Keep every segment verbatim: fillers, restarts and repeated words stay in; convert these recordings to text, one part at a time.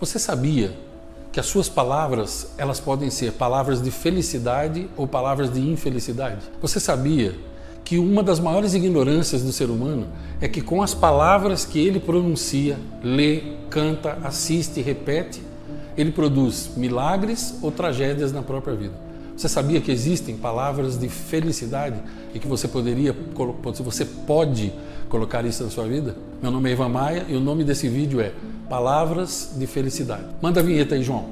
Você sabia que as suas palavras, elas podem ser palavras de felicidade ou palavras de infelicidade? Você sabia que uma das maiores ignorâncias do ser humano é que com as palavras que ele pronuncia, lê, canta, assiste e repete, ele produz milagres ou tragédias na própria vida? Você sabia que existem palavras de felicidade e que você poderia, você pode colocar isso na sua vida? Meu nome é Ivan Maia e o nome desse vídeo é Palavras de Felicidade. Manda a vinheta aí, João.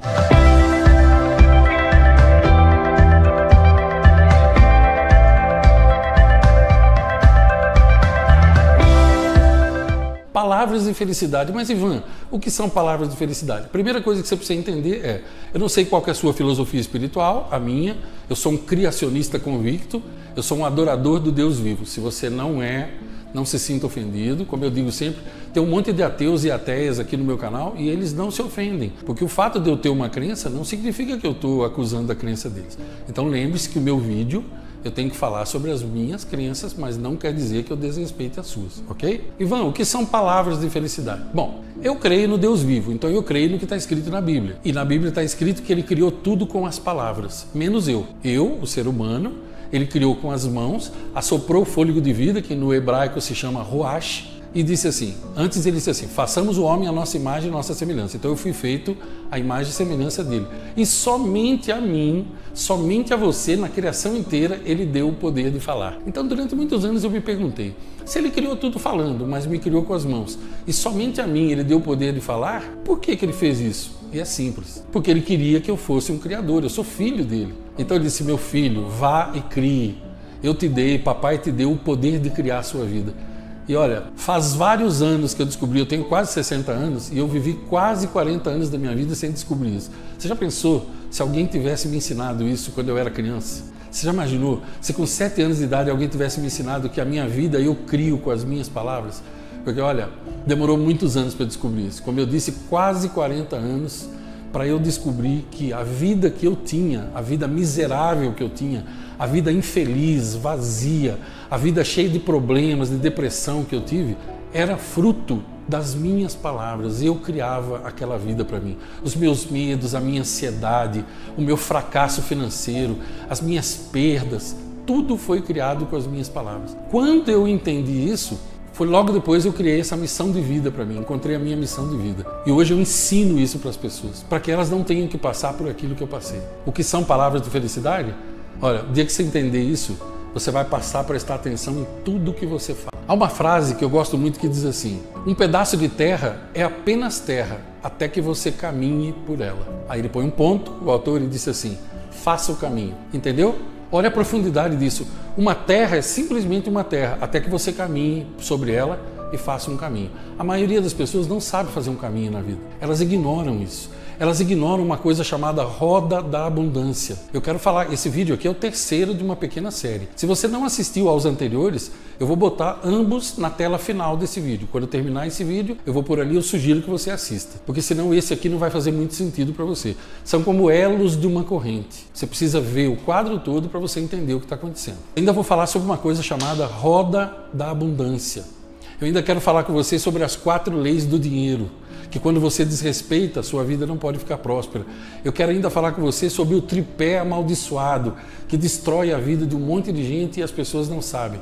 Palavras de felicidade. Mas, Ivan, o que são palavras de felicidade? A primeira coisa que você precisa entender é, eu não sei qual que é a sua filosofia espiritual, a minha, eu sou um criacionista convicto, eu sou um adorador do Deus vivo. Se você não é, não se sinta ofendido. Como eu digo sempre, tem um monte de ateus e ateias aqui no meu canal e eles não se ofendem, porque o fato de eu ter uma crença não significa que eu estou acusando a crença deles. Então lembre-se que o meu vídeo eu tenho que falar sobre as minhas crenças, mas não quer dizer que eu desrespeite as suas, ok? Ivan, o que são palavras de felicidade? Bom, eu creio no Deus vivo, então eu creio no que está escrito na Bíblia. E na Bíblia está escrito que Ele criou tudo com as palavras, menos eu. Eu, o ser humano, Ele criou com as mãos, assoprou o fôlego de vida, que no hebraico se chama ruach, e disse assim, antes ele disse assim, façamos o homem à nossa imagem e nossa semelhança. Então eu fui feito à imagem e semelhança dele. E somente a mim, somente a você, na criação inteira, ele deu o poder de falar. Então durante muitos anos eu me perguntei, se ele criou tudo falando, mas me criou com as mãos, e somente a mim ele deu o poder de falar, por que que ele fez isso? E é simples, porque ele queria que eu fosse um criador, eu sou filho dele. Então ele disse, meu filho, vá e crie, eu te dei, papai te deu o poder de criar a sua vida. E olha, faz vários anos que eu descobri, eu tenho quase sessenta anos e eu vivi quase quarenta anos da minha vida sem descobrir isso. Você já pensou se alguém tivesse me ensinado isso quando eu era criança? Você já imaginou se com sete anos de idade alguém tivesse me ensinado que a minha vida eu crio com as minhas palavras? Porque olha, demorou muitos anos para descobrir isso. Como eu disse, quase quarenta anos para eu descobrir que a vida que eu tinha, a vida miserável que eu tinha, a vida infeliz, vazia, a vida cheia de problemas, de depressão que eu tive, era fruto das minhas palavras. Eu criava aquela vida para mim. Os meus medos, a minha ansiedade, o meu fracasso financeiro, as minhas perdas, tudo foi criado com as minhas palavras. Quando eu entendi isso, foi logo depois eu criei essa missão de vida para mim, encontrei a minha missão de vida. E hoje eu ensino isso para as pessoas, para que elas não tenham que passar por aquilo que eu passei. O que são palavras de felicidade? Olha, o dia que você entender isso, você vai passar a prestar atenção em tudo que você faz. Há uma frase que eu gosto muito que diz assim, um pedaço de terra é apenas terra, até que você caminhe por ela. Aí ele põe um ponto, o autor ele disse assim, faça o caminho, entendeu? Olha a profundidade disso. Uma terra é simplesmente uma terra, até que você caminhe sobre ela e faça um caminho. A maioria das pessoas não sabe fazer um caminho na vida. Elas ignoram isso. Elas ignoram uma coisa chamada roda da abundância. Eu quero falar, esse vídeo aqui é o terceiro de uma pequena série. Se você não assistiu aos anteriores, eu vou botar ambos na tela final desse vídeo. Quando eu terminar esse vídeo, eu vou por ali, eu sugiro que você assista. Porque senão esse aqui não vai fazer muito sentido para você. São como elos de uma corrente. Você precisa ver o quadro todo para você entender o que está acontecendo. Ainda vou falar sobre uma coisa chamada roda da abundância. Eu ainda quero falar com você sobre as quatro leis do dinheiro, que quando você desrespeita, a sua vida não pode ficar próspera. Eu quero ainda falar com você sobre o tripé amaldiçoado, que destrói a vida de um monte de gente e as pessoas não sabem.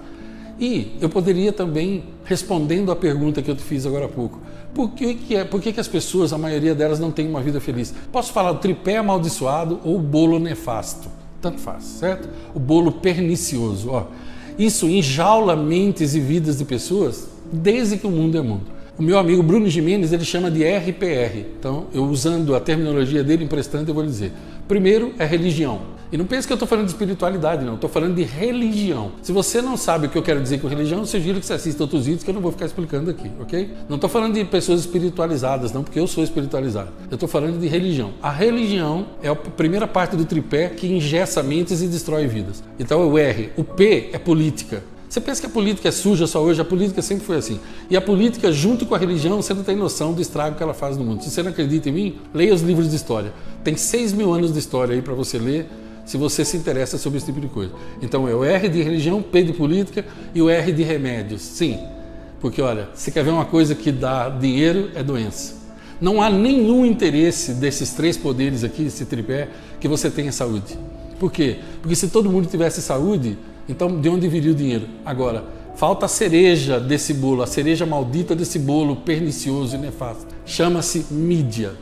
E eu poderia também, respondendo à pergunta que eu te fiz agora há pouco, por que, que, é, por que, que as pessoas, a maioria delas, não tem uma vida feliz? Posso falar o tripé amaldiçoado ou o bolo nefasto? Tanto faz, certo? O bolo pernicioso, ó. Isso enjaula mentes e vidas de pessoas desde que o mundo é mundo. O meu amigo Bruno Gimenez, ele chama de R P R. Então, eu usando a terminologia dele emprestando, eu vou dizer. Primeiro é religião. E não pense que eu estou falando de espiritualidade, não. Estou falando de religião. Se você não sabe o que eu quero dizer com religião, eu sugiro que você assista outros vídeos que eu não vou ficar explicando aqui, ok? Não estou falando de pessoas espiritualizadas, não, porque eu sou espiritualizado. Eu estou falando de religião. A religião é a primeira parte do tripé que engessa mentes e destrói vidas. Então é o R. O P é política. Você pensa que a política é suja só hoje? A política sempre foi assim. E a política, junto com a religião, você não tem noção do estrago que ela faz no mundo. Se você não acredita em mim, leia os livros de história. Tem seis mil anos de história aí para você ler, se você se interessa sobre esse tipo de coisa. Então é o R de religião, P de política e o R de remédios. Sim, porque olha, você quer ver uma coisa que dá dinheiro, é doença. Não há nenhum interesse desses três poderes aqui, esse tripé, que você tenha saúde. Por quê? Porque se todo mundo tivesse saúde, então de onde viria o dinheiro? Agora, falta a cereja desse bolo, a cereja maldita desse bolo pernicioso e nefasto. Chama-se mídia.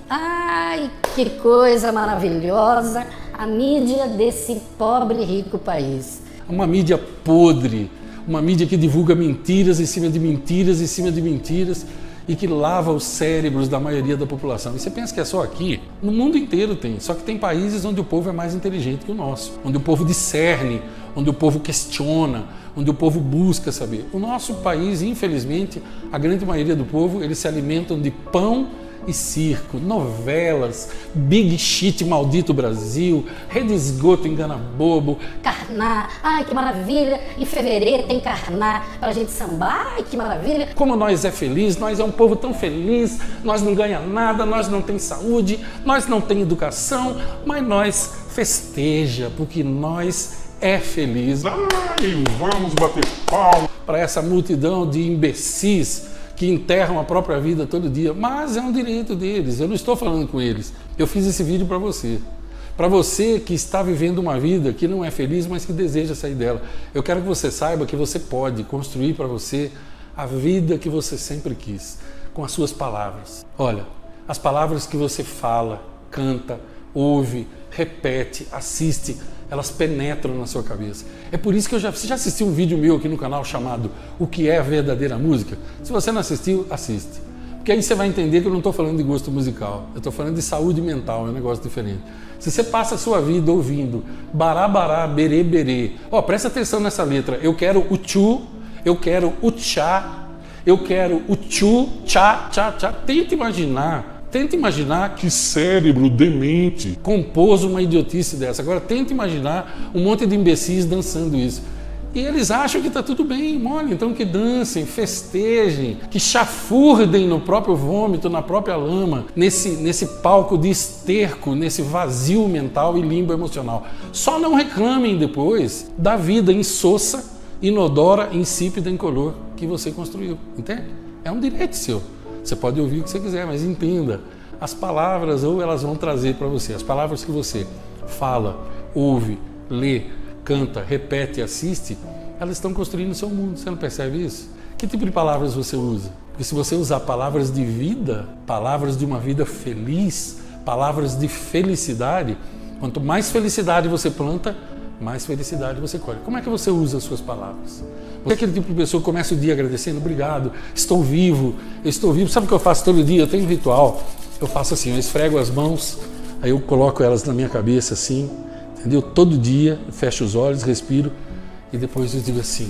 Ai, que coisa maravilhosa, a mídia desse pobre e rico país. Uma mídia podre, uma mídia que divulga mentiras em cima de mentiras em cima de mentiras e que lava os cérebros da maioria da população. E você pensa que é só aqui? No mundo inteiro tem, só que tem países onde o povo é mais inteligente que o nosso, onde o povo discerne, onde o povo questiona, onde o povo busca saber. O nosso país, infelizmente, a grande maioria do povo, eles se alimentam de pão e circo, novelas, Big Shit Maldito Brasil, Rede Esgoto Engana Bobo. Carná, ai que maravilha, em fevereiro tem carná pra gente sambar, ai que maravilha. Como nós é feliz, nós é um povo tão feliz, nós não ganha nada, nós não tem saúde, nós não tem educação, mas nós festeja, porque nós é feliz. Ai, vamos bater palma para essa multidão de imbecis que enterram a própria vida todo dia, mas é um direito deles, eu não estou falando com eles. Eu fiz esse vídeo para você, para você que está vivendo uma vida que não é feliz, mas que deseja sair dela. Eu quero que você saiba que você pode construir para você a vida que você sempre quis, com as suas palavras. Olha, as palavras que você fala, canta, ouve, repete, assiste, elas penetram na sua cabeça. É por isso que eu já... Você já assistiu um vídeo meu aqui no canal chamado O que é a verdadeira música? Se você não assistiu, assiste. Porque aí você vai entender que eu não estou falando de gosto musical. Eu estou falando de saúde mental, é um negócio diferente. Se você passa a sua vida ouvindo bará, bará, berê, berê. Ó, presta atenção nessa letra. Eu quero o tchu, eu quero o tchá, eu quero o tchu, tchá, tchá, tchá. Tenta imaginar... Tenta imaginar que cérebro demente compôs uma idiotice dessa. Agora tenta imaginar um monte de imbecis dançando isso. E eles acham que está tudo bem, olha, então que dancem, festejem, que chafurdem no próprio vômito, na própria lama, nesse, nesse palco de esterco, nesse vazio mental e limbo emocional. Só não reclamem depois da vida insossa, inodora, insípida, incolor que você construiu, entende? É um direito seu. Você pode ouvir o que você quiser, mas entenda, as palavras ou elas vão trazer para você, as palavras que você fala, ouve, lê, canta, repete, assiste, elas estão construindo o seu mundo, você não percebe isso? Que tipo de palavras você usa? Porque se você usar palavras de vida, palavras de uma vida feliz, palavras de felicidade, quanto mais felicidade você planta, mais felicidade você colhe. Como é que você usa as suas palavras? Você é aquele tipo de pessoa que começa o dia agradecendo, obrigado, estou vivo, eu estou vivo. Sabe o que eu faço todo dia? Eu tenho um ritual, eu faço assim, eu esfrego as mãos, aí eu coloco elas na minha cabeça assim, entendeu? Todo dia, eu fecho os olhos, respiro e depois eu digo assim,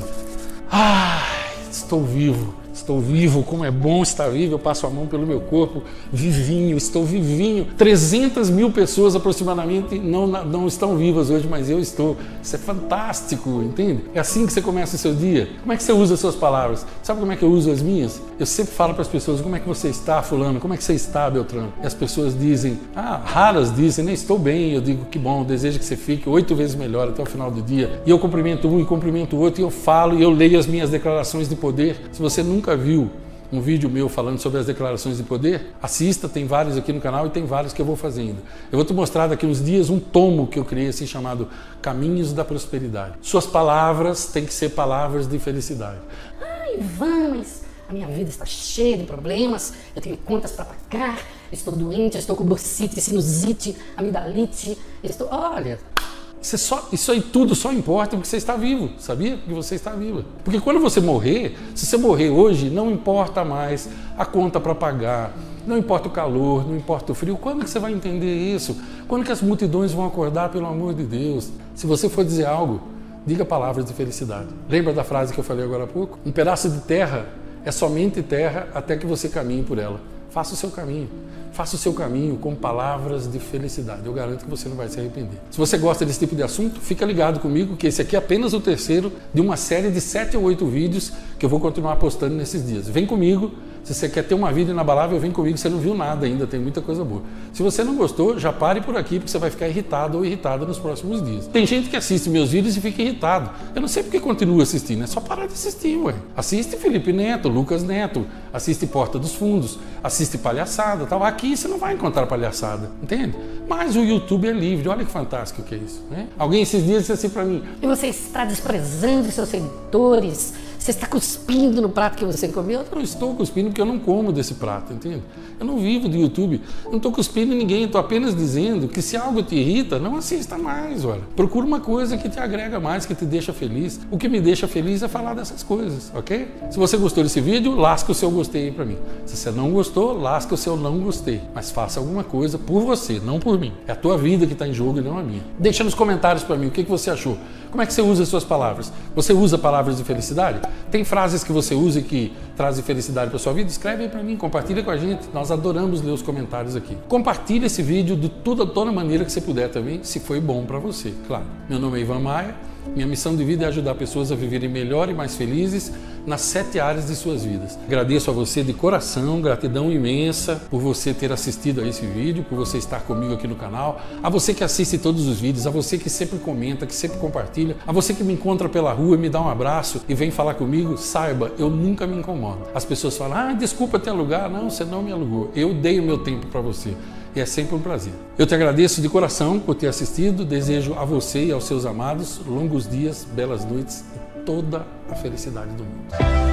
ai, estou vivo. Estou vivo, como é bom estar vivo, eu passo a mão pelo meu corpo, vivinho, estou vivinho. trezentas mil pessoas aproximadamente não, não estão vivas hoje, mas eu estou. Isso é fantástico, entende? É assim que você começa o seu dia. Como é que você usa as suas palavras? Sabe como é que eu uso as minhas? Eu sempre falo para as pessoas, como é que você está, fulano? Como é que você está, Beltrano? E as pessoas dizem, ah, raras dizem, nem estou bem. Eu digo, que bom, desejo que você fique oito vezes melhor até o final do dia. E eu cumprimento um e cumprimento o outro, e eu falo, e eu leio as minhas declarações de poder. Se você nunca viu um vídeo meu falando sobre as declarações de poder, assista, tem vários aqui no canal e tem vários que eu vou fazendo. Eu vou te mostrar daqui uns dias um tomo que eu criei assim chamado Caminhos da Prosperidade. Suas palavras têm que ser palavras de felicidade. Ai, Ivan, mas a minha vida está cheia de problemas, eu tenho contas para pagar, estou doente, eu estou com bursite, sinusite, amidalite, eu estou... Olha... Você só, isso aí tudo só importa porque você está vivo, sabia? Porque você está viva. Porque quando você morrer, se você morrer hoje, não importa mais a conta para pagar, não importa o calor, não importa o frio. Quando que você vai entender isso? Quando que as multidões vão acordar, pelo amor de Deus? Se você for dizer algo, diga palavras de felicidade. Lembra da frase que eu falei agora há pouco? Um pedaço de terra é somente terra até que você caminhe por ela. Faça o seu caminho. Faça o seu caminho com palavras de felicidade. Eu garanto que você não vai se arrepender. Se você gosta desse tipo de assunto, fica ligado comigo que esse aqui é apenas o terceiro de uma série de sete ou oito vídeos que eu vou continuar postando nesses dias. Vem comigo, Se você quer ter uma vida inabalável, vem comigo, você não viu nada ainda, tem muita coisa boa. Se você não gostou, já pare por aqui, porque você vai ficar irritado ou irritada nos próximos dias. Tem gente que assiste meus vídeos e fica irritado. Eu não sei porque continua assistindo, é só parar de assistir, ué. Assiste Felipe Neto, Lucas Neto, assiste Porta dos Fundos, assiste palhaçada, tal. Aqui você não vai encontrar palhaçada, entende? Mas o YouTube é livre, olha que fantástico que é isso, né? Alguém esses dias disse assim pra mim: e você está desprezando seus seguidores, você está cuspindo no prato que você comeu? Eu não estou cuspindo porque eu não como desse prato, entende? Eu não vivo do YouTube, eu não estou cuspindo em ninguém, estou apenas dizendo que se algo te irrita, não assista mais, olha. Procura uma coisa que te agrega mais, que te deixa feliz. O que me deixa feliz é falar dessas coisas, ok? Se você gostou desse vídeo, lasca o seu gostei aí pra mim. Se você não gostou, lasca o seu não gostei. Mas faça alguma coisa por você, não por mim. É a tua vida que está em jogo e não a minha. Deixa nos comentários pra mim o que, que você achou. Como é que você usa as suas palavras? Você usa palavras de felicidade? Tem frases que você usa e que trazem felicidade para sua vida? Escreve aí para mim, compartilha com a gente. Nós adoramos ler os comentários aqui. Compartilha esse vídeo de toda, toda maneira que você puder também, se foi bom para você, claro. Meu nome é Ivan Maia. Minha missão de vida é ajudar pessoas a viverem melhor e mais felizes nas sete áreas de suas vidas. Agradeço a você de coração, gratidão imensa por você ter assistido a esse vídeo, por você estar comigo aqui no canal, a você que assiste todos os vídeos, a você que sempre comenta, que sempre compartilha, a você que me encontra pela rua e me dá um abraço e vem falar comigo, saiba, eu nunca me incomodo. As pessoas falam: ah, desculpa te alugar. Não, você não me alugou. Eu dei o meu tempo para você. E é sempre um prazer. Eu te agradeço de coração por ter assistido, desejo a você e aos seus amados longos dias, belas noites e toda a felicidade do mundo.